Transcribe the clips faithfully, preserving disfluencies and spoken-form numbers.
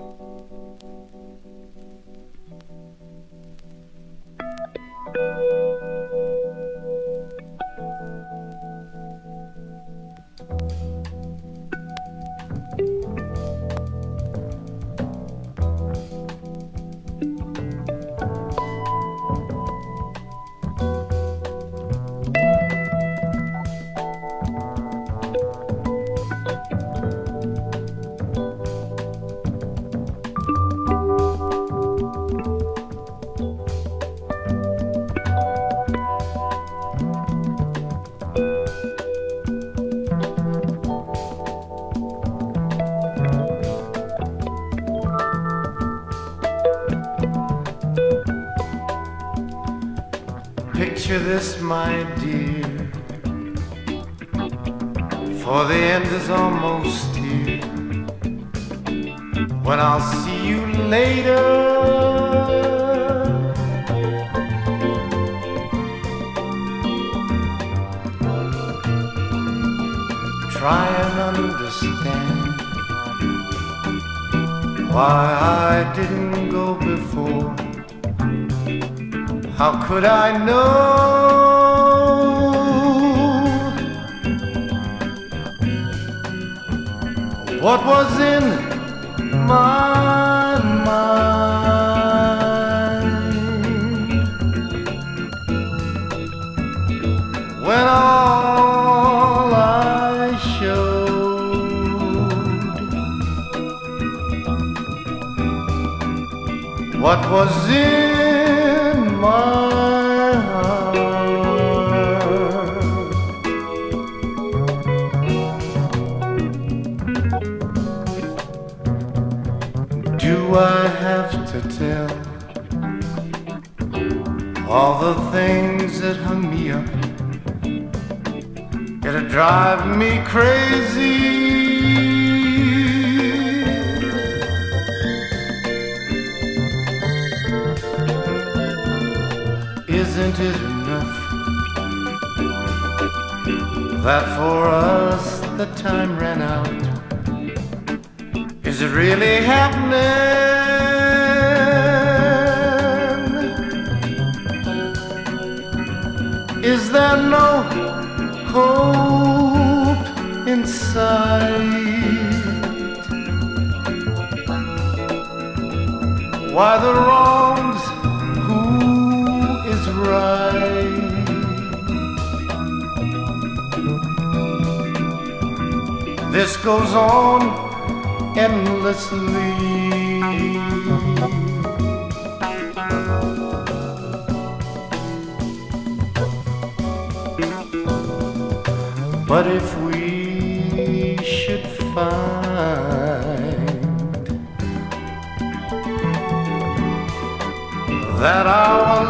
Picture this, my dear, for the end is almost here. When I'll see you later, try and understand why I didn't go before. How could I know what was in my mind when all I showed what was in my heart? Do I have to tell all the things that hung me up? It'll drive me crazy. Isn't it enough that for us the time ran out? Is it really happening? Is there no hope in sight? Why the wrongs? Right. This goes on endlessly. But if we should find that our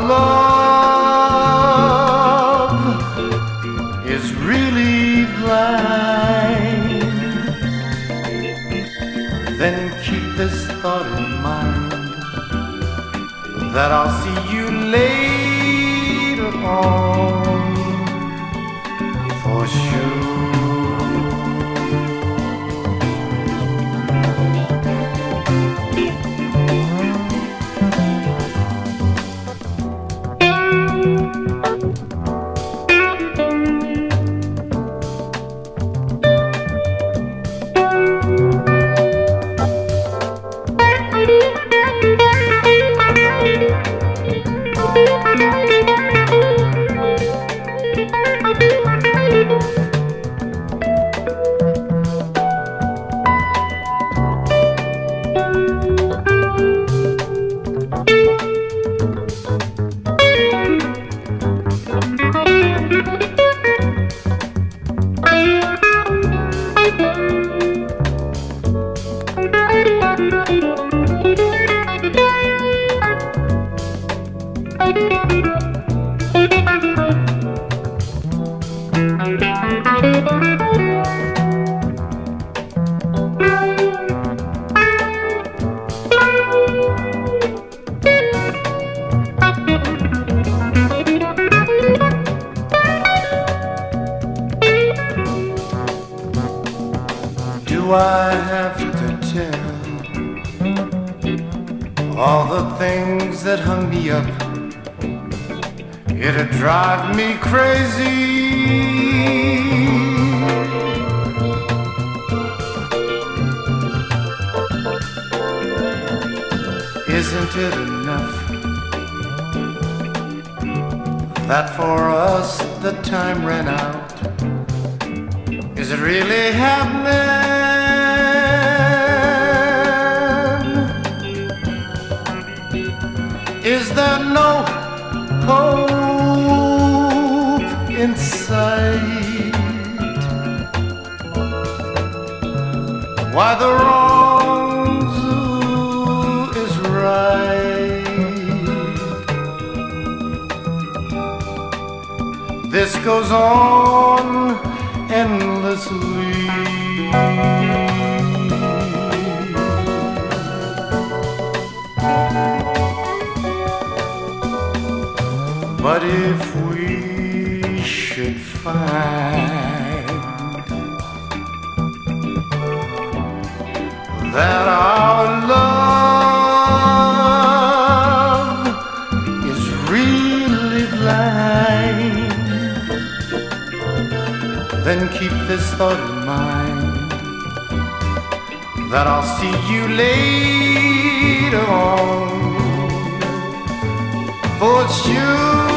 love is really blind, then keep this thought in mind, that I'll see you later on for sure. Do I have to tell all the things that hung me up, it'd drive me crazy. Isn't it enough that for us the time ran out? Is it really happening? Is there no hope in sight? Why the wrongs is right? This goes on endlessly. But if we should find that our love is really blind, then keep this thought in mind, that I'll see you later on. For it's you